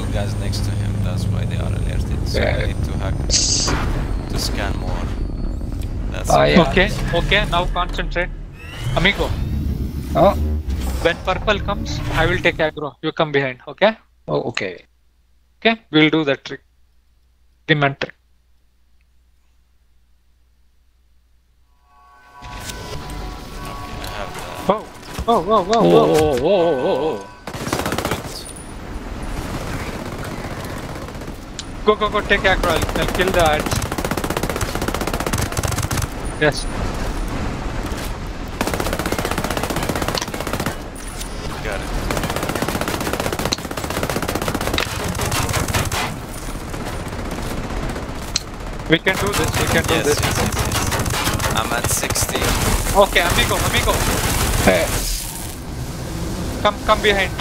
guys next to him, that's why they are alerted. So we need to hack to scan more. That's yeah. Okay, now concentrate. Amigo. Oh. When purple comes, I will take aggro. You come behind, okay? Oh, okay. Okay, we'll do that trick. Demand trick. Okay, I have the... Whoa. Whoa, whoa, whoa, Whoa, whoa. whoa, whoa, whoa, whoa. It's not good. Go, take aggro. I'll kill the ads. Yes. Got it. We can do this, Yes. I'm at 60. Okay, amigo. Hey. Come behind.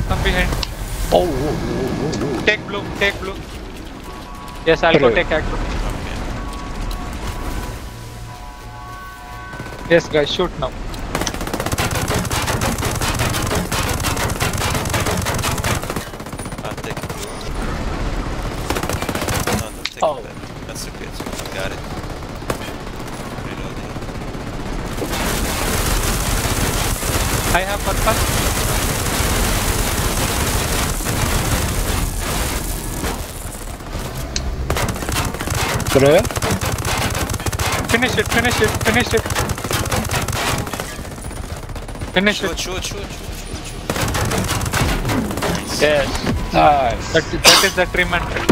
Oh. Take blue. Yes, I'll go take aggro. Okay. Yes, guys, shoot now. I'll take blue. No, don't take that. That's okay. Got it. Reloading. I have purple. Good. Finish it. Shoot. Yes. Nice. That is the trim and trick.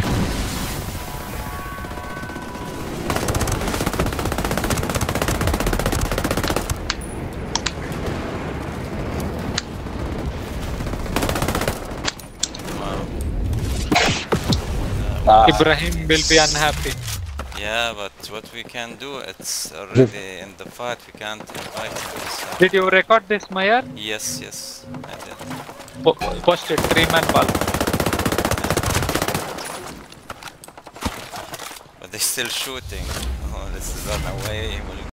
Ibrahim will be unhappy. Yeah, but what we can do, it's already in the fight, we can't invite him. Did you record this, Mayer? Yes, I did. Post it, trim and BAAL. But they're still shooting. Oh, this is on the way.